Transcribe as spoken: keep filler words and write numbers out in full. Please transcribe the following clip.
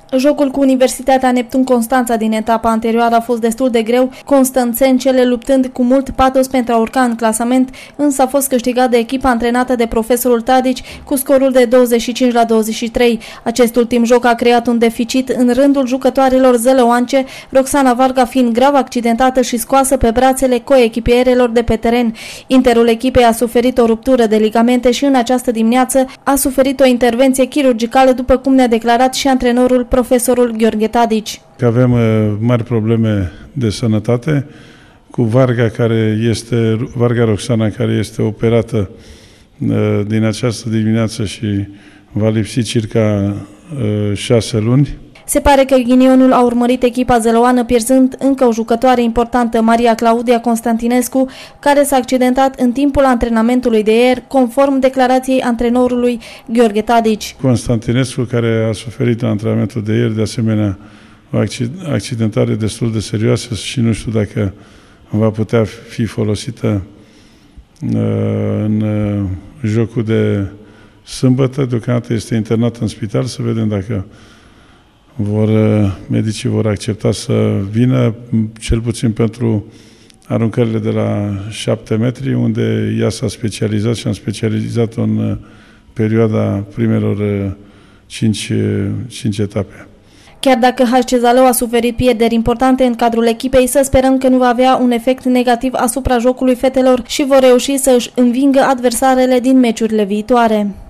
Jocul cu Universitatea Neptun Constanța din etapa anterioară a fost destul de greu, constanțencele luptând cu mult patos pentru a urca în clasament, însă a fost câștigat de echipa antrenată de profesorul Tadici cu scorul de douăzeci și cinci la douăzeci și trei. Acest ultim joc a creat un deficit în rândul jucătoarelor zălăoance, Roxana Varga fiind grav accidentată și scoasă pe brațele coechipierelor de pe teren. Interul echipei a suferit o ruptură de ligamente și în această dimineață a suferit o intervenție chirurgicală, după cum ne-a declarat și antrenorul profesorul Gheorghe Tadici. Avem uh, mari probleme de sănătate cu Varga, care este, Varga Roxana, care este operată uh, din această dimineață și va lipsi circa uh, șase luni. Se pare că ghinionul a urmărit echipa zălăoană, pierzând încă o jucătoare importantă, Maria Claudia Constantinescu, care s-a accidentat în timpul antrenamentului de ieri, conform declarației antrenorului Gheorghe Tadici. Constantinescu, care a suferit în antrenamentul de ieri, de asemenea, o accidentare destul de serioasă și nu știu dacă va putea fi folosită în jocul de sâmbătă. Deocamdată este internat în spital, să vedem dacă vor, medicii vor accepta să vină, cel puțin pentru aruncările de la șapte metri, unde ea s-a specializat și am specializat în perioada primelor cinci, cinci etape. Chiar dacă H C Zalău a suferit pierderi importante în cadrul echipei, să sperăm că nu va avea un efect negativ asupra jocului fetelor și vor reuși să își învingă adversarele din meciurile viitoare.